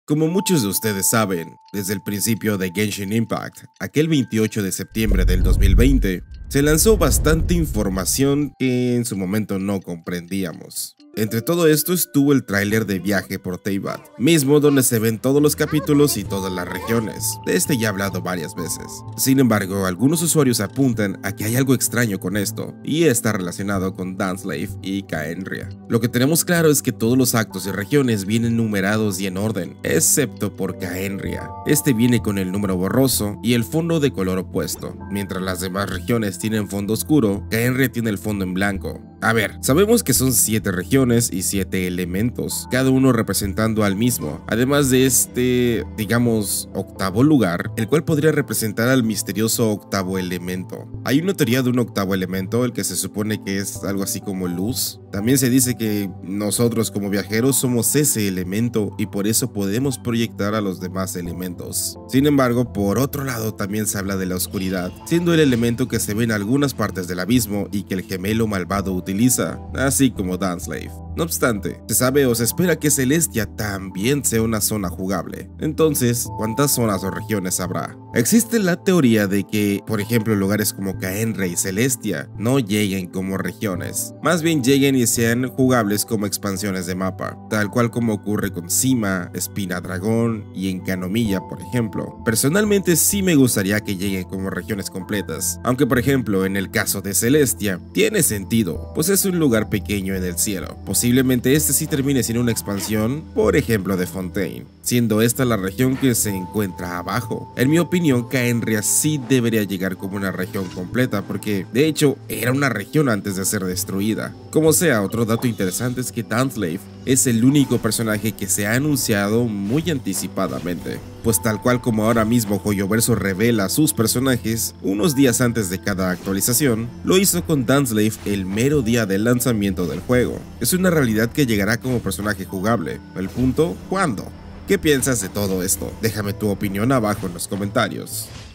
Como muchos de ustedes saben, desde el principio de Genshin Impact, aquel 28 de septiembre del 2020, se lanzó bastante información que en su momento no comprendíamos. Entre todo esto estuvo el tráiler de Viaje por Teyvat, mismo donde se ven todos los capítulos y todas las regiones. De este ya he hablado varias veces. Sin embargo, algunos usuarios apuntan a que hay algo extraño con esto, y está relacionado con Dance y Khaenri'ah. Lo que tenemos claro es que todos los actos y regiones vienen numerados y en orden, excepto por Khaenri'ah. Este viene con el número borroso y el fondo de color opuesto. Mientras las demás regiones tienen fondo oscuro, Khaenri'ah tiene el fondo en blanco. A ver, sabemos que son 7 regiones y 7 elementos, cada uno representando al mismo, además de este, digamos, octavo lugar, el cual podría representar al misterioso octavo elemento. Hay una teoría de un octavo elemento, el que se supone que es algo así como luz. También se dice que nosotros como viajeros somos ese elemento y por eso podemos proyectar a los demás elementos. Sin embargo, por otro lado también se habla de la oscuridad, siendo el elemento que se ve en algunas partes del abismo y que el gemelo malvado utiliza, así como Dance. No obstante, se sabe o se espera que Celestia también sea una zona jugable. Entonces, ¿cuántas zonas o regiones habrá? Existe la teoría de que, por ejemplo, lugares como Khaenri'ah y Celestia no lleguen como regiones, más bien lleguen y sean jugables como expansiones de mapa, tal cual como ocurre con Sima, Espina Dragón y Enkanomiya, por ejemplo. Personalmente sí me gustaría que lleguen como regiones completas, aunque por ejemplo en el caso de Celestia tiene sentido, pues es un lugar pequeño en el cielo. Posiblemente este sí termine siendo una expansión, por ejemplo de Fontaine, siendo esta la región que se encuentra abajo. En mi opinión, Khaenri'ah sí debería llegar como una región completa, porque de hecho era una región antes de ser destruida. Como sea, otro dato interesante es que Dance es el único personaje que se ha anunciado muy anticipadamente, pues tal cual como ahora mismo Hoyoverso revela sus personajes unos días antes de cada actualización, lo hizo con Dance el mero día del lanzamiento del juego. Es una realidad que llegará como personaje jugable. El punto, ¿cuándo? ¿Qué piensas de todo esto? Déjame tu opinión abajo en los comentarios.